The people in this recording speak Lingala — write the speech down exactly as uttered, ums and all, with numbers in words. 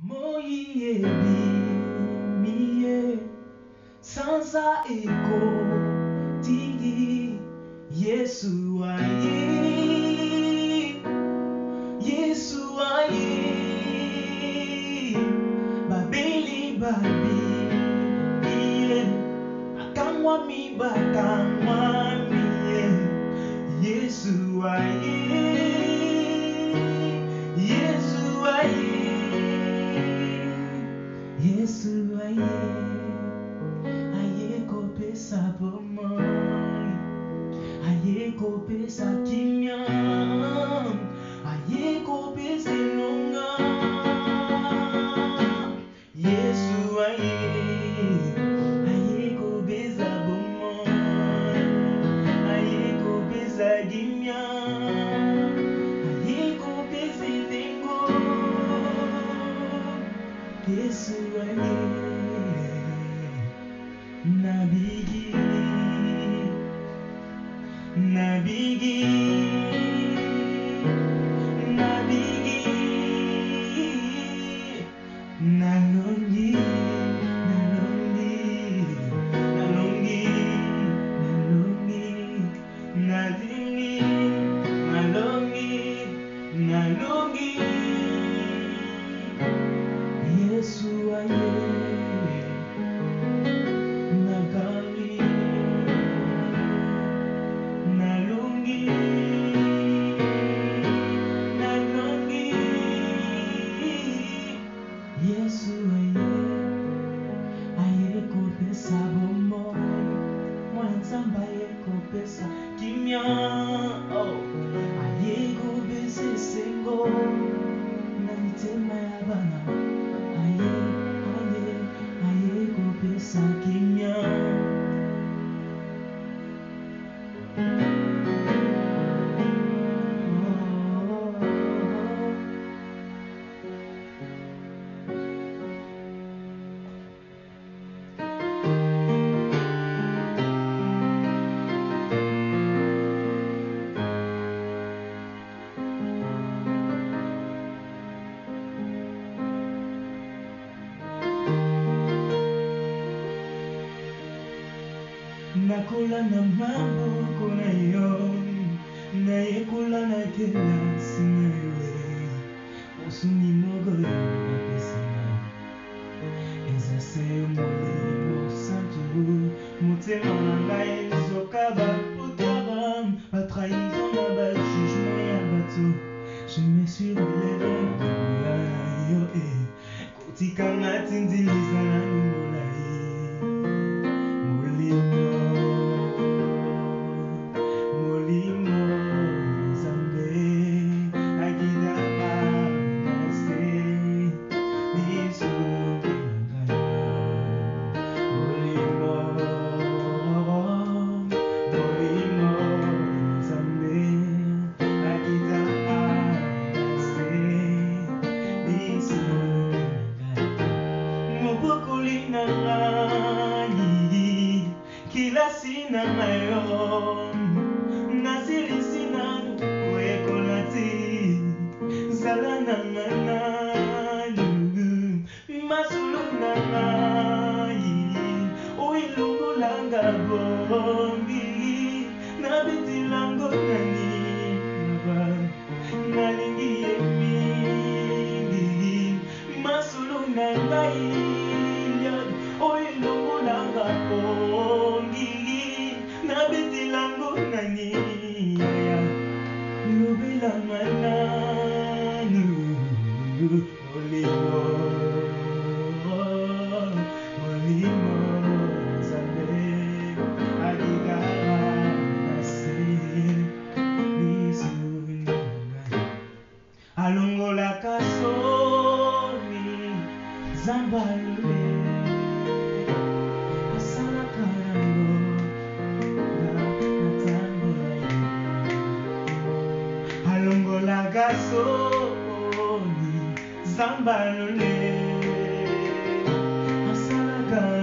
Moye miye sansa eko tigi Yesu aye Yesu aye babeli babi iye akamwa mi bakamwa miye Yesu aye Yesu aye Yesu aye aye ko pesa pomoy aye ko pesa kimya aye ko pesa nonga Yesu aye aye ko pesa pomoy aye ko pesa kimya aye ko pesa tengo Yesu aye Nabigi Nabigi Nabigi Nalongi Nalongi Nalongi Nalongi Nadingi Nalongi Nalongi Yesu aye Nagali Nalungi Nalungi Yesu aye aye ko pesa bomoy mwanzamba aye ko pesa kimya oh aye ko pesa sengo na mitema ya bana aye aye aye ko pesa kimya Nakula na mambo kuna yo na yekula na tena sinewe osuni mogo yo pesina eza se molimo santo motema na ngai zokaba utara ba trahison na ba jugement ya bato je me suis relevé na yo eh kotika matindiliza na lumbola Kila sina mayo Nasili sina Kweko nati Zala na mananu Masulu na mai Uilungu langa bongi Nabiti lango nani Nalingi emingi Masulu na mai Uilungu langa bongi Nabiti lango nani Nubila mananu Olimo Olimo Zambe Adigara Nase Nisuna Alongola kasoni Zambalule Alongola gasoni zambalole asala